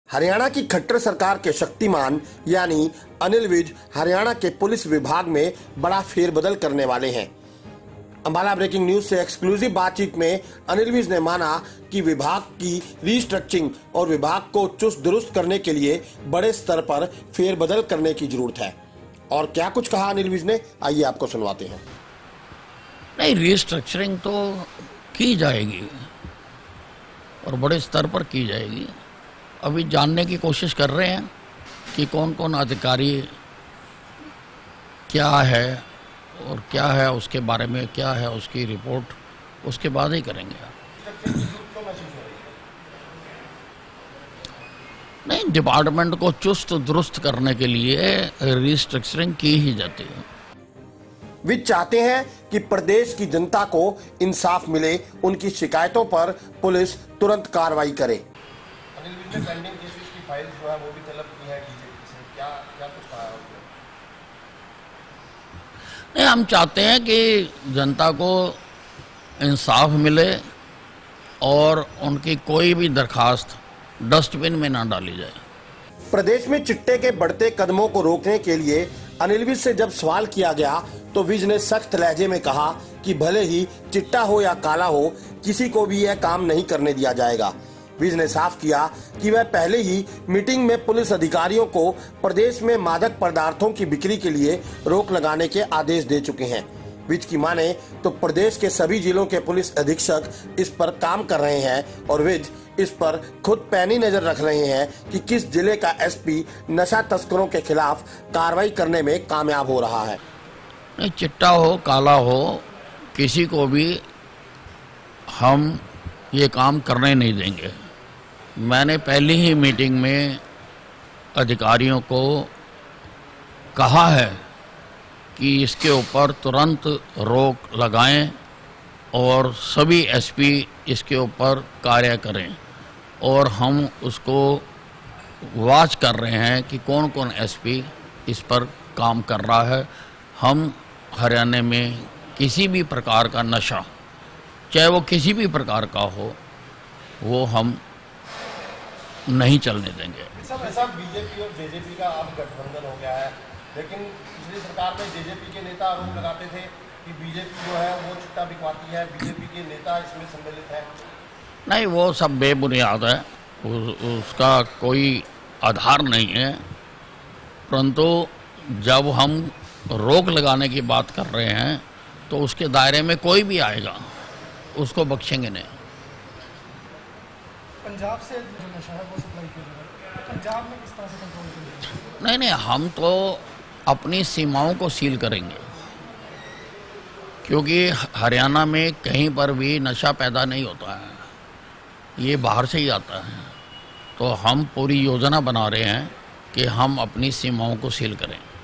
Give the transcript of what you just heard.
हरियाणा की खट्टर सरकार के शक्तिमान यानी अनिल विज हरियाणा के पुलिस विभाग में बड़ा फेरबदल करने वाले हैं। अंबाला ब्रेकिंग न्यूज से एक्सक्लूसिव बातचीत में अनिल विज ने माना कि विभाग की रीस्ट्रक्चरिंग और विभाग को चुस्त दुरुस्त करने के लिए बड़े स्तर पर फेरबदल करने की जरूरत है। और क्या कुछ कहा अनिल विज ने, आइए आपको सुनवाते हैं। नहीं, रीस्ट्रक्चरिंग तो की जाएगी और बड़े स्तर पर की जाएगी। अभी जानने की कोशिश कर रहे हैं कि कौन कौन अधिकारी क्या है और क्या है, उसके बारे में क्या है उसकी रिपोर्ट, उसके बाद ही करेंगे। नहीं, डिपार्टमेंट को चुस्त दुरुस्त करने के लिए रीस्ट्रक्चरिंग की ही जाती है। वे चाहते हैं कि प्रदेश की जनता को इंसाफ मिले, उनकी शिकायतों पर पुलिस तुरंत कार्रवाई करे। अनिल विज ने पेंडिंग केसेस की फाइल जो है वो भी तलब की है डीजीपी से, क्या क्या कुछ कहा है उसने? नहीं, हम चाहते हैं कि जनता को इंसाफ मिले और उनकी कोई भी दरखास्त डस्टबिन में ना डाली जाए। प्रदेश में चिट्टे के बढ़ते कदमों को रोकने के लिए अनिल विज से जब सवाल किया गया तो विज ने सख्त लहजे में कहा कि भले ही चिट्टा हो या काला हो, किसी को भी यह काम नहीं करने दिया जाएगा। विज ने साफ किया कि वह पहले ही मीटिंग में पुलिस अधिकारियों को प्रदेश में मादक पदार्थों की बिक्री के लिए रोक लगाने के आदेश दे चुके हैं। विज की माने तो प्रदेश के सभी जिलों के पुलिस अधीक्षक इस पर काम कर रहे हैं और विज इस पर खुद पैनी नजर रख रहे हैं कि किस जिले का एसपी नशा तस्करों के खिलाफ कार्रवाई करने में कामयाब हो रहा है। नहीं, चिट्टा हो काला हो, किसी को भी हम ये काम करने नहीं देंगे। मैंने पहली ही मीटिंग में अधिकारियों को कहा है कि इसके ऊपर तुरंत रोक लगाएं और सभी एसपी इसके ऊपर कार्य करें। और हम उसको वॉच कर रहे हैं कि कौन कौन एसपी इस पर काम कर रहा है। हम हरियाणा में किसी भी प्रकार का नशा, चाहे वो किसी भी प्रकार का हो, वो हम नहीं चलने देंगे। ऐसा बीजेपी और जेजेपी का अब गठबंधन हो गया है, लेकिन पिछली सरकार में जेजेपी के नेता आरोप लगाते थे कि बीजेपी जो है वो चिट्टा बिकवाती है, बीजेपी के नेता इसमें सम्मिलित है। नहीं, वो सब बेबुनियाद है, उसका कोई आधार नहीं है। परंतु जब हम रोक लगाने की बात कर रहे हैं तो उसके दायरे में कोई भी आएगा उसको बख्शेंगे नहीं। पंजाब से जो नशा है वो सप्लाई किया जा रहा है, पंजाब में किस तरह से कंट्रोल करेंगे? नहीं नहीं, हम तो अपनी सीमाओं को सील करेंगे, क्योंकि हरियाणा में कहीं पर भी नशा पैदा नहीं होता है, ये बाहर से ही आता है। तो हम पूरी योजना बना रहे हैं कि हम अपनी सीमाओं को सील करें।